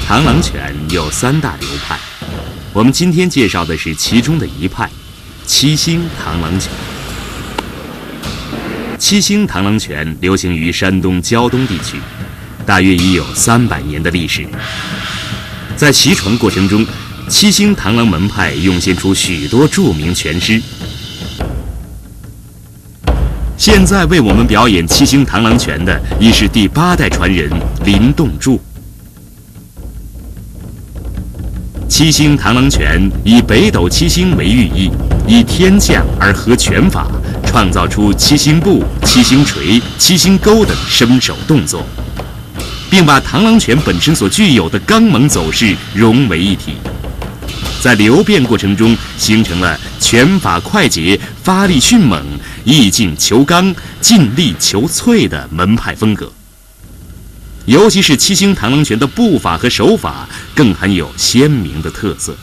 螳螂拳有3大流派，我们今天介绍的是其中的一派——七星螳螂拳。七星螳螂拳流行于山东胶东地区，大约已有300年的历史。在习传过程中，七星螳螂门派涌现出许多著名拳师。现在为我们表演七星螳螂拳的已是第8代传人林栋柱。七星螳螂拳以北斗七星为寓意，以天象而合拳法，创造出七星步、七星锤、七星勾等身手动作，并把螳螂拳本身所具有的刚猛走势融为一体，在流变过程中形成了拳法快捷、发力迅猛、意进求刚、尽力求脆的门派风格。尤其是七星螳螂拳的步法和手法更含有鲜明的特色。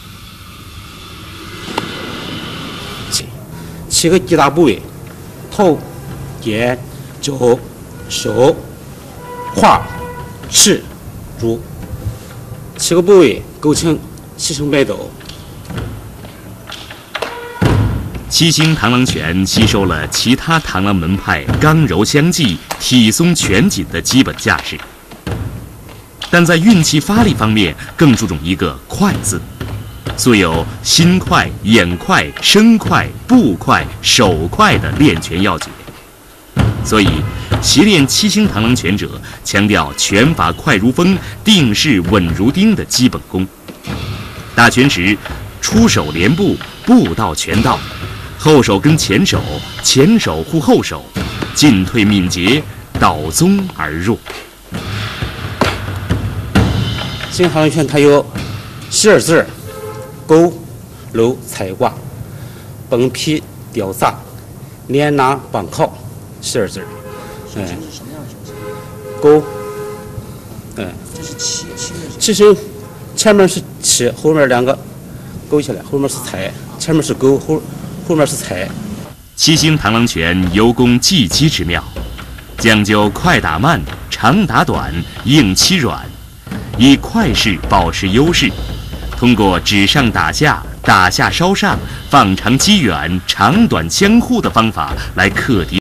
7个击打部位：头、肩、脚、手、胯、翅、足。7个部位构成七星摆斗。 七星螳螂拳吸收了其他螳螂门派刚柔相济、体松拳紧的基本架势，但在运气发力方面更注重一个“快”字，素有心快、眼快、身快、步快、手快的练拳要诀。所以，习练七星螳螂拳者强调拳法快如风、定势稳如钉的基本功。打拳时，出手连步，步到拳到，后手跟前手，前手护后手，进退敏捷，倒宗而入。 七星螳螂拳它有12字：勾、搂、踩、挂、崩劈、吊砸、连拿、绑靠，12字。勾，七星前面是七，后面2个勾起来，后面是踩，前面是勾，后面是踩。 七星螳螂拳尤攻技击之妙，讲究快打慢、长打短、硬欺软，以快势保持优势，通过指上打下、打下稍上、放长击远、长短相互的方法来克敌。